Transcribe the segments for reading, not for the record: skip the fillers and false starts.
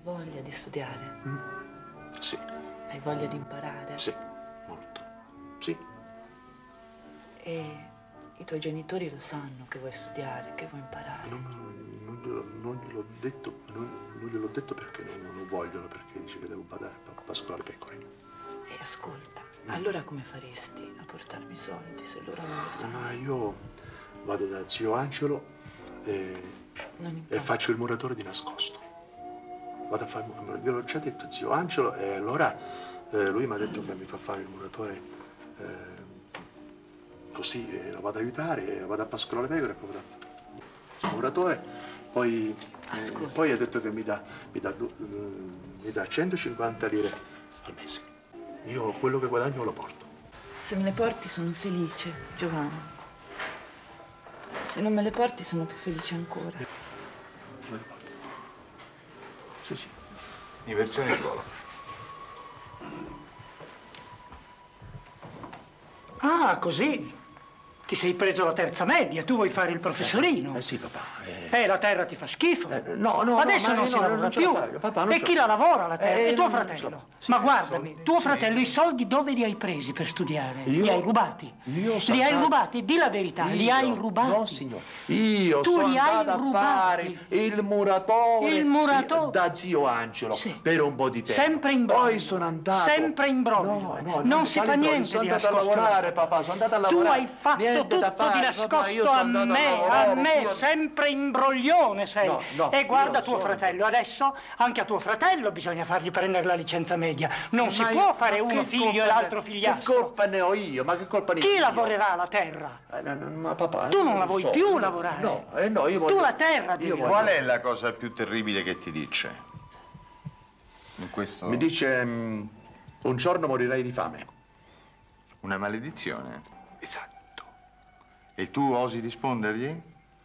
voglia di studiare? Sì. Hai voglia di imparare? Sì, molto. Sì. E i tuoi genitori lo sanno che vuoi studiare, che vuoi imparare? Non gliel'ho detto, non gliel'ho detto perché non vogliono, perché dice che devo badare a pascolare le pecore. E ascolta, allora come faresti a portarmi i soldi se loro non lo sanno? Ma io vado da zio Angelo e faccio il muratore di nascosto. Vado a fare, gliel'ho già detto zio Angelo e allora lui mi ha detto che mi fa fare il muratore così, lo vado ad aiutare, vado a pascolare le pecore e poi vado a fare il muratore, poi ha detto che mi dà 150 lire al mese. Io quello che guadagno lo porto. Se me le porti sono felice, Giovanni. Se non me le porti sono più felice ancora. Me le porto. Sì, sì. In versione volo. Ah, così. Ti sei preso la terza media, tu vuoi fare il professorino. Sì, papà. La terra ti fa schifo. No, Adesso non si lavora più. E chi la lavora la terra? È tuo fratello. Ma guardami, tuo fratello i soldi dove li hai presi per studiare? Li hai rubati? Li hai rubati? Di la verità, li hai rubati? No, signore. Io tu sono li hai andato a fare il muratore da zio Angelo per un po' di tempo. Sempre in broglio. Poi sono andato. Sempre in broglio. Non si fa niente di nascosto. Sono andato a lavorare, papà, sono andato a lavorare. Tu hai fatto tutto di nascosto a me, sempre imbroglione sei. E guarda tuo fratello, adesso anche a tuo fratello bisogna fargli prendere la licenza media. Non si può fare uno figlio e l'altro figliastro. Che colpa ne ho io? Ma che colpa ne ho io? Chi lavorerà la terra? Ma papà, tu non la vuoi più lavorare. No, io voglio... Tu la terra devi lavorare. Qual è la cosa più terribile che ti dice? In questo... Mi dice, un giorno morirai di fame. Una maledizione? Esatto. E tu osi rispondergli?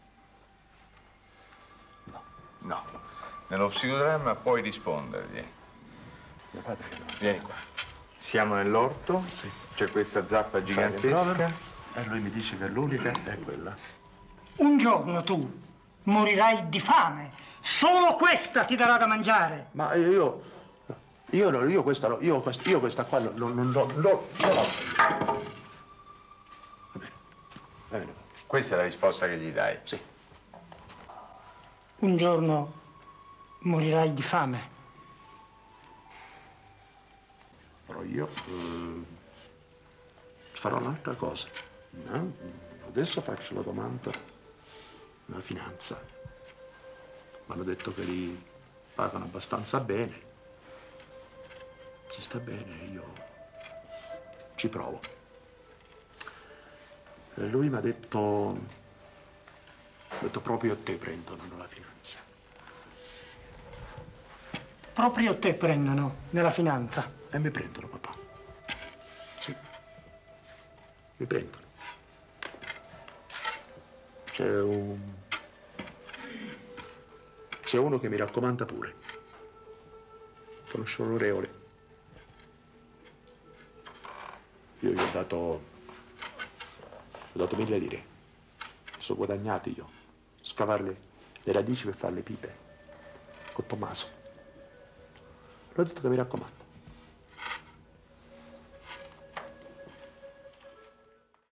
No. No. Nello psicodramma puoi rispondergli. Mio padre, vieni qua. Siamo nell'orto, sì. C'è questa zappa gigantesca. E lui mi dice che l'unica è quella. Un giorno tu morirai di fame. Solo questa ti darà da mangiare. Ma io questa qua non l'ho. Va bene. Questa è la risposta che gli dai? Sì. Un giorno morirai di fame. Però io farò un'altra cosa. No? Adesso faccio la domanda alla finanza. Mi hanno detto che li pagano abbastanza bene. Si sta bene, io ci provo. E lui mi ha detto proprio a te prendono la finanza. Proprio te prendono nella finanza? E mi prendono, papà. Sì, mi prendono. C'è uno che mi raccomanda pure. Conosco l'oreole. Io gli ho dato 1000 lire. Mi sono guadagnati io. Scavarle le radici per fare le pipe. Con Tommaso. L'ho detto che mi raccomando.